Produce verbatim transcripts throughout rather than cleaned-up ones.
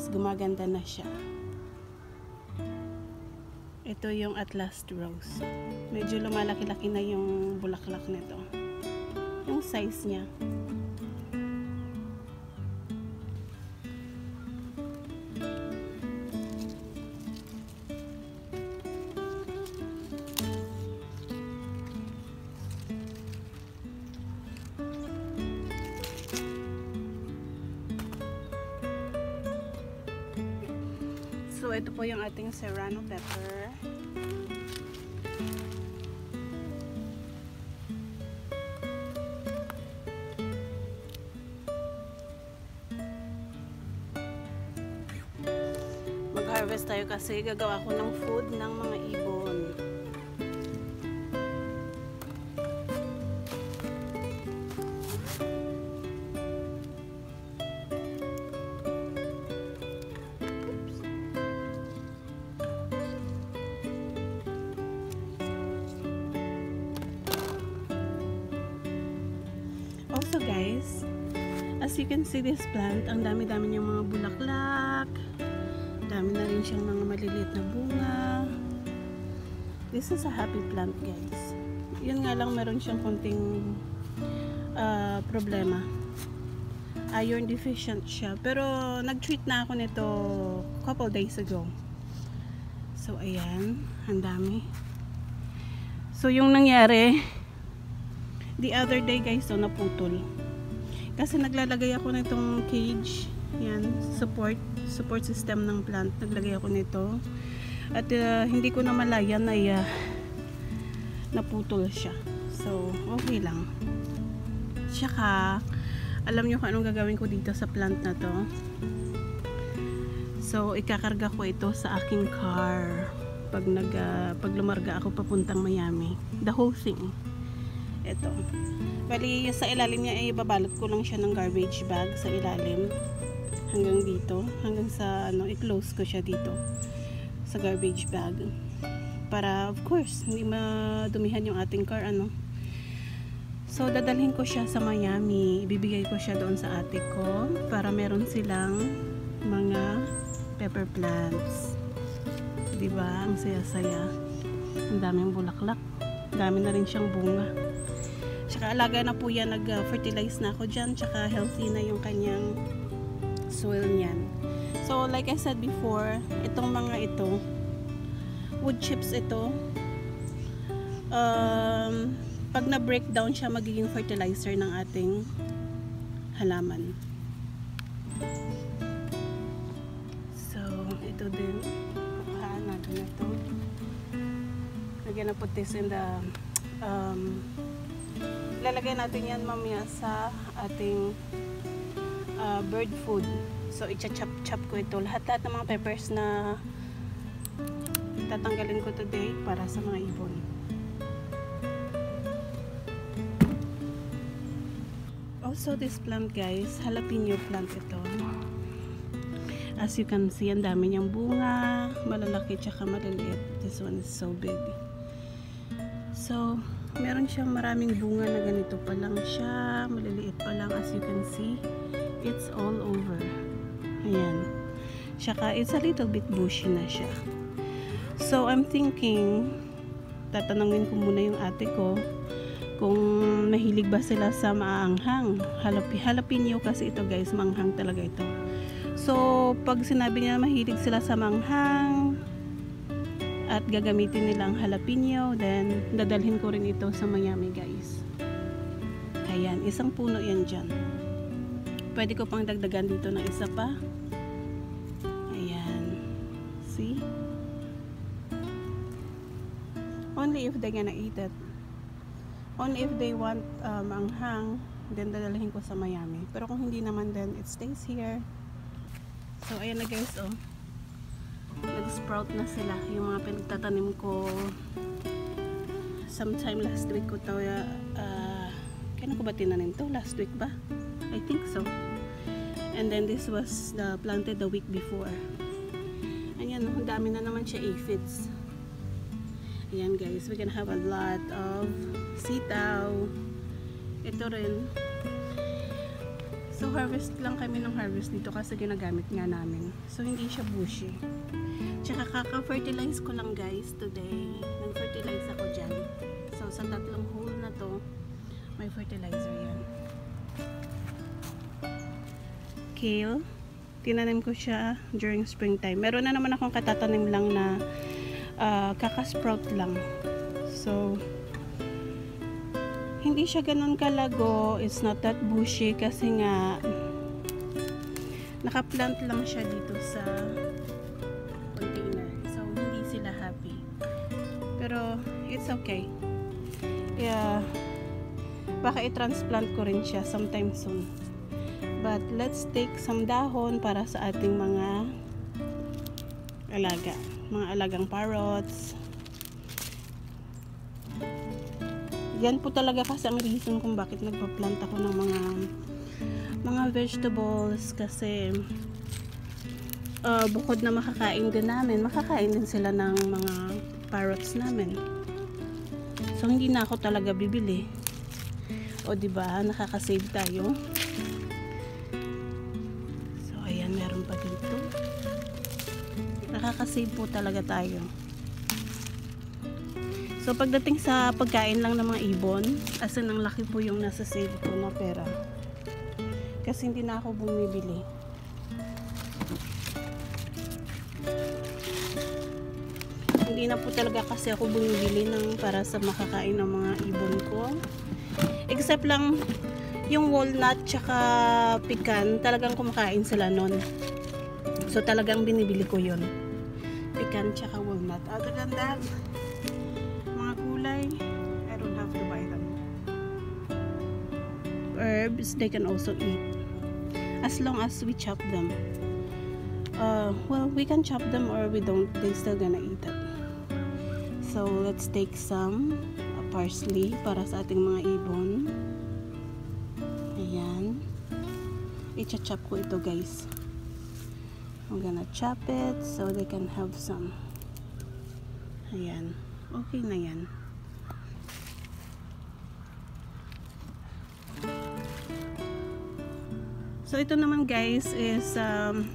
gumaganda na siya. Ito yung at last rose. Medyo lumalaki-laki na yung bulaklak nito. Yung size niya. So, ito po yung ating serrano pepper. Mag-harvest tayo kasi gagawa ko ng food ng mga ibon. Also guys, as you can see this plant, ang dami-dami niyang mga bulaklak. Dami na rin siyang mga maliliit na bunga. This is a happy plant guys. Yun nga lang, meron siyang konting uh, problema. Iron deficient siya. Pero nag-treat na ako nito couple days ago. So ayan, ang dami. So yung nangyari, the other day guys, so naputol. Kasi naglalagay ako nitong cage, yan, support, support system ng plant. Naglagay ako nito. At uh, hindi ko na malaya na uh, naputol siya. So, okay lang. Tsaka, alam nyo kung anong gagawin ko dito sa plant na to. So, ikakarga ko ito sa aking car. Pag, nag, uh, pag lumarga ako papuntang Miami. The whole thing. Ito. Bali, sa ilalim niya ay babalot ko lang siya ng garbage bag sa ilalim. Hanggang dito. Hanggang sa, ano, i-close ko siya dito. Sa garbage bag. Para, of course, hindi madumihan yung ating car, ano. So, dadalhin ko siya sa Miami. Ibibigay ko siya doon sa ate ko. Para meron silang mga pepper plants. Diba? Ang saya-saya. Ang daming bulaklak. Dami na rin siyang bunga. Tsaka alaga na po yan, nag-fertilize na ako dyan, tsaka healthy na yung kanyang soil niyan. So, like I said before, itong mga ito, wood chips ito, um, pag na-breakdown siya, magiging fertilizer ng ating halaman. So, ito din, kukuhaan natin ito. Again, I put this in the, um, lalagay natin yan mamaya sa ating uh, bird food. So, i-chop-chop ko ito. Lahat-lahat ng mga peppers na tatanggalin ko today para sa mga ibon. Also, this plant guys, jalapeno plant ito. As you can see, ang dami niyang bunga, malalaki tsaka maliliit. This one is so big. So, meron siyang maraming bunga na ganito pa lang siya, maliliit pa lang, as you can see. It's all over. Ayan. Tsaka, it's a little bit bushy na siya. So, I'm thinking, tatanungin ko muna yung ate ko kung mahilig ba sila sa maanghang. Halapi, jalapeno kasi ito guys, manghang talaga ito. So, pag sinabi niya mahilig sila sa manghang at gagamitin nilang jalapeno, then dadalhin ko rin ito sa Miami guys. Ayan, isang puno yan dyan. Pwede ko pang dagdagan dito ng isa pa. Ayan. See? Only if they're gonna eat it. Only if they want uh, manghang, then dadalhin ko sa Miami. Pero kung hindi naman, then it stays here. So, ayan na guys, oh. Nag-sprout na sila. Yung mga pinagtatanim ko sometime last week ko to. Uh, kailan ko ba tinanim to? Last week ba? I think so. And then this was the planted the week before. Ayan, ang dami na naman siya aphids. Ayan guys, we're gonna have a lot of sitaw. Ito rin. So harvest lang kami ng harvest dito kasi ginagamit nga namin. So hindi siya bushy. Tsaka kaka-fertilize ko lang guys today. Nag-fertilize ako dyan. So sa tatlong hole na to, may fertilizer yan. Kale. Tinanim ko siya during springtime. Meron na naman akong katatanim lang na uh, kakasprout lang. So hindi siya ganun kalago. It's not that bushy kasi nga nakaplant lang siya dito sa container. So hindi sila happy. Pero it's okay. Yeah. Baka i-transplant ko rin siya sometime soon. But let's take some dahon para sa ating mga alaga. Mga alagang parrots. Yan po talaga kasi ang reason kung bakit nagpa-plant ako ng mga mga vegetables kasi uh, bukod na makakain din namin, makakain din sila ng mga parrots namin. So hindi na ako talaga bibili. O diba, nakaka-save tayo. So ayan, meron pa dito. Nakaka-save po talaga tayo. So pagdating sa pagkain lang ng mga ibon, as in ang laki po yung nasa save ko na pera. Kasi hindi na ako bumibili. Hindi na po talaga kasi ako bumibili ng para sa makakain ng mga ibon ko. Except lang yung walnut tsaka pecan, talagang kumakain sila nun. So talagang binibili ko yun. Pecan tsaka walnut. Other than that, I don't have to buy them. Herbs, they can also eat as long as we chop them. Uh, well, we can chop them or we don't. They still gonna eat it. So let's take some uh, parsley para sa ating mga ibon. Ayan. I-chop ko ito guys. I'm gonna chop it so they can have some. Ayan. Okay na yan. So ito naman guys is um,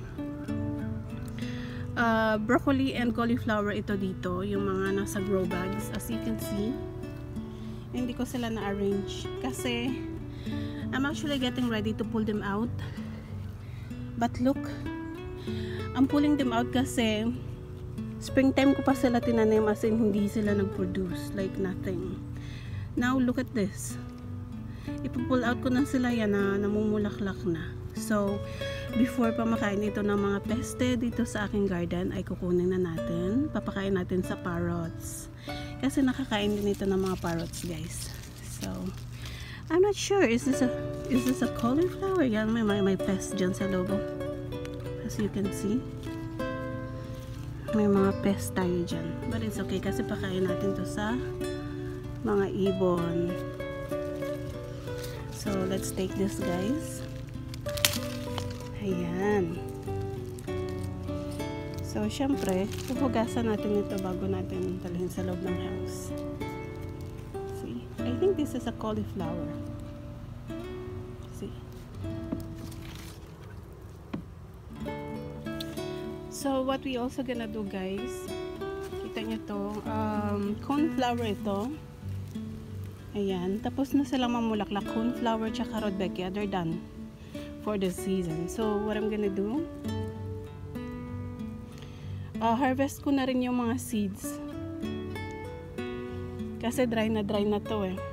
uh, broccoli and cauliflower ito dito, yung mga nasa grow bags. As you can see, hindi ko sila na-arrange kasi I'm actually getting ready to pull them out. But look, I'm pulling them out kasi springtime ko pa sila tinanim, as in hindi sila nag-produce, like nothing. Now look at this. Ipo-pull out ko na sila yan na namumulaklak na. So, before pa makain ito ng mga peste dito sa aking garden, ay kukunin na natin. Papakain natin sa parrots. Kasi nakakain din ito ng mga parrots, guys. So, I'm not sure. Is this a, is this a cauliflower? Yan, may, may, may pest dyan sa lobo. As you can see. May mga pest tayo dyan. But it's okay kasi pakain natin to sa mga ibon. So, let's take this, guys. Ayan. So, syempre, pupugasan natin ito bago natin talhin sa loob ng house. See? I think this is a cauliflower. See? So, what we also gonna do, guys, kita nyo to, um, cornflower ito. Ayan. Tapos na silang mamulaklak. Cornflower tsaka rudbeckia, they're done for the season. So, what I'm gonna do, uh, harvest ko na rin yung mga seeds. Kasi dry na dry na to eh.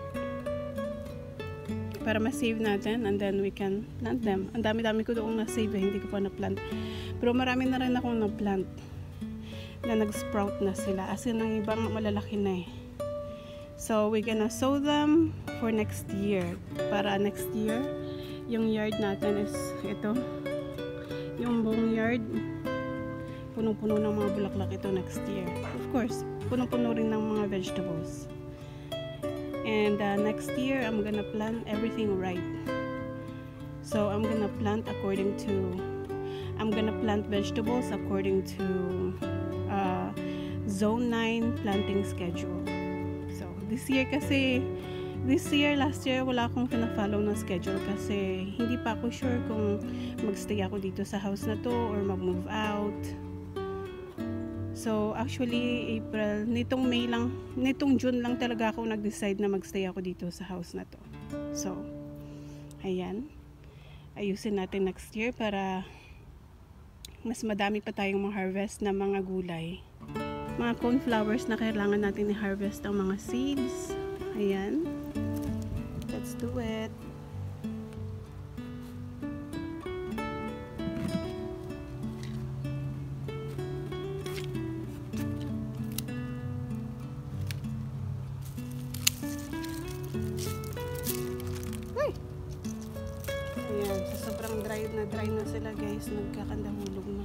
Para ma-save natin and then we can plant them. Ang dami-dami ko doong na-save eh, hindi ko pa na-plant. Pero marami na rin akong na-plant na nag-sprout na sila. As in, ang ibang malalaki na eh. So, we're gonna sow them for next year. Para next year, yung yard natin is ito. Yung buong yard, punong-puno ng mga bulaklak ito next year. Of course, punong-puno rin ng mga vegetables. And uh, next year, I'm gonna plant everything right. So, I'm gonna plant according to, I'm gonna plant vegetables according to uh, zone nine planting schedule. So, this year kasi, this year, last year, wala akong pina-follow na schedule kasi hindi pa ako sure kung magstay ako dito sa house na to or mag-move out. So, actually, April, nitong May lang, nitong June lang talaga ako nag-decide na magstay ako dito sa house na to. So, ayan. Ayusin natin next year para mas madami pa tayong ma-harvest na mga gulay. Mga cornflowers na kailangan natin i-harvest ang mga seeds. Ayan. Let's do it. Ay! Ayan. So, sobrang dry na dry na sila guys. Nagkakandahulog na.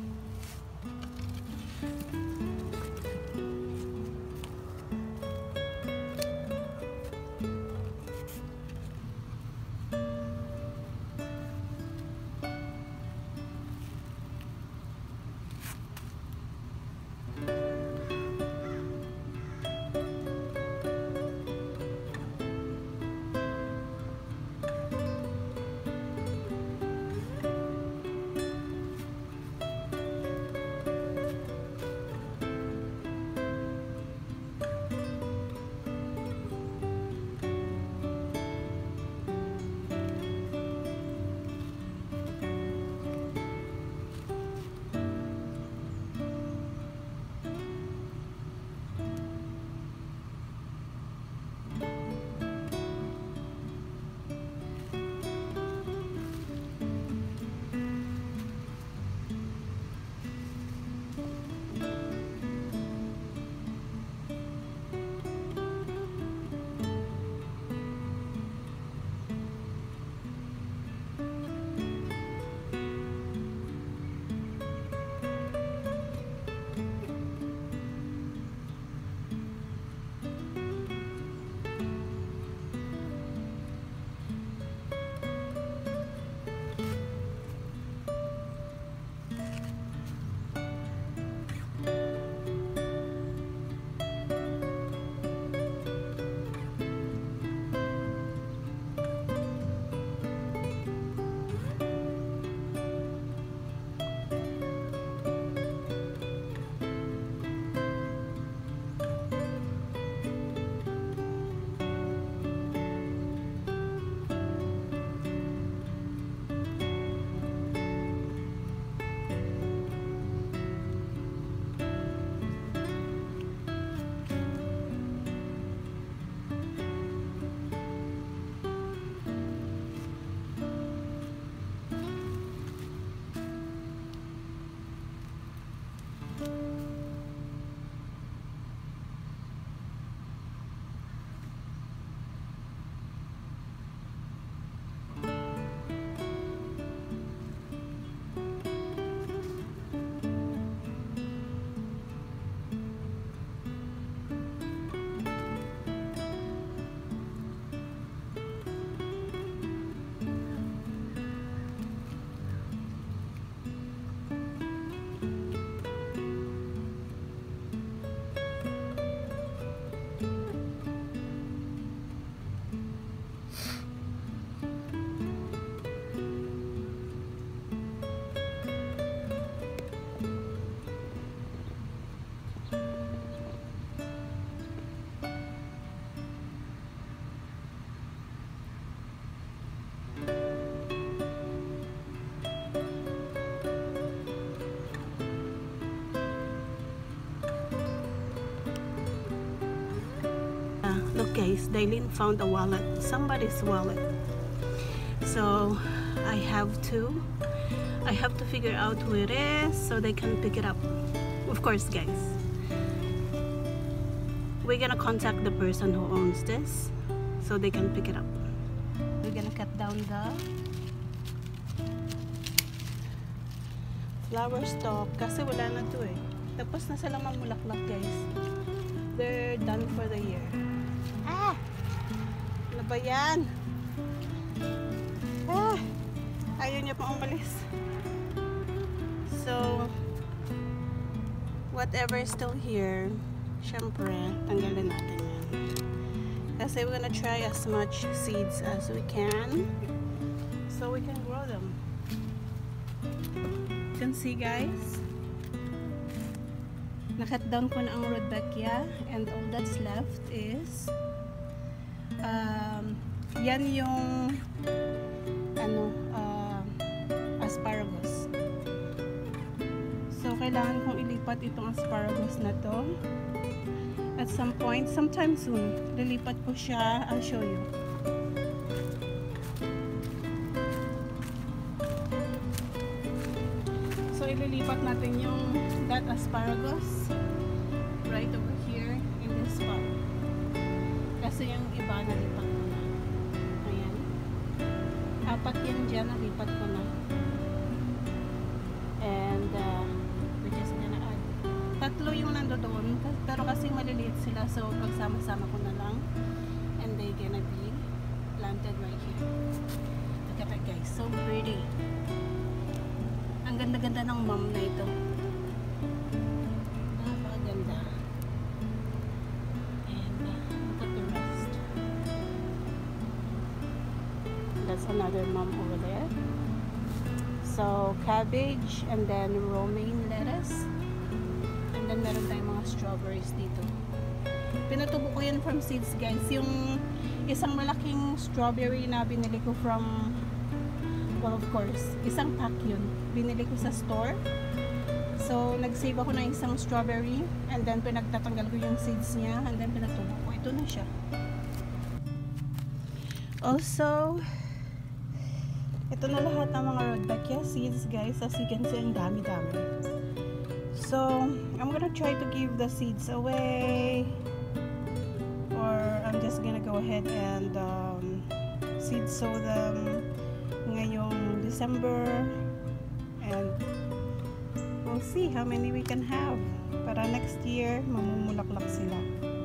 Look guys, Dailin found a wallet, somebody's wallet. So I have to I have to figure out who it is so they can pick it up. Of course guys, we're gonna contact the person who owns this so they can pick it up. We're gonna cut down the flower stalk kasi wala na to eh. Tapos na silang mamulaklak guys. They're done for the year. Ah! Ano ba yan? Ah! Ayaw niya pa umalis. So, whatever is still here, syempre, tanggalin natin yan. Kasi we're gonna try as much seeds as we can so we can grow them. You can see guys, nakat down ko na ang Rudbeckia, and all that's left is um, yan yung ano, uh, asparagus. So kailangan kong ilipat itong asparagus na to at some point, sometime soon. Lilipat ko siya, I'll show you. So ililipat natin yung that asparagus right over here in this spot. Kasi yung iba nalipat ko na. Ayan. Apat yan dyan, nalipat ko na. And uh, we're just gonna add. Tatlo yung nandoon, pero kasi maliliit sila, so pagsama-sama ko na lang. And they gonna be planted right here. Look at that guys, so pretty. Ang ganda-ganda ng mom na ito. Napakaganda. And uh, look at the rest. That's another mom over there. So cabbage, and then romaine lettuce. And then meron tayong mga strawberries dito. Pinatubo ko yun from seeds guys. Yung isang malaking strawberry na binili ko from, well of course, isang pack yun. Binili ko sa store. So nag-save ako ng isang strawberry, and then pinagtatanggal ko yung seeds niya, and then pinatubo ko. Ito na siya. Also, ito na lahat ng mga Rudbeckia seeds guys. As you can see, ang dami-dami. So, I'm gonna try to give the seeds away, or I'm just gonna go ahead and um, seed sow them ngayong December, and we'll see how many we can have para next year mamumulaklak sila.